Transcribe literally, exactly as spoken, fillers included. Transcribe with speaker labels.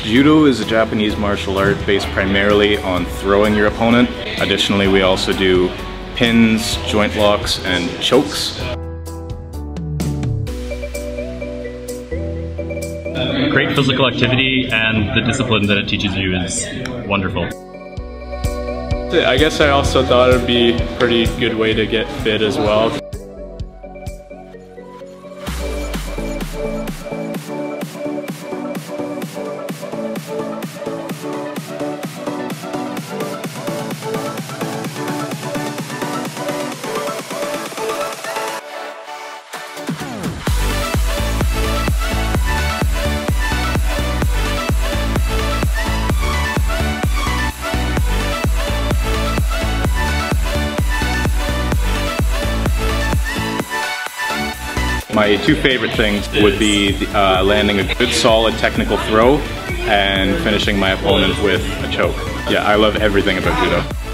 Speaker 1: Judo is a Japanese martial art based primarily on throwing your opponent. Additionally, we also do pins, joint locks, and chokes.
Speaker 2: Great physical activity, and the discipline that it teaches you is wonderful.
Speaker 3: I guess I also thought it would be a pretty good way to get fit as well.
Speaker 1: My two favorite things would be uh, landing a good solid technical throw and finishing my opponent with a choke. Yeah, I love everything about Judo.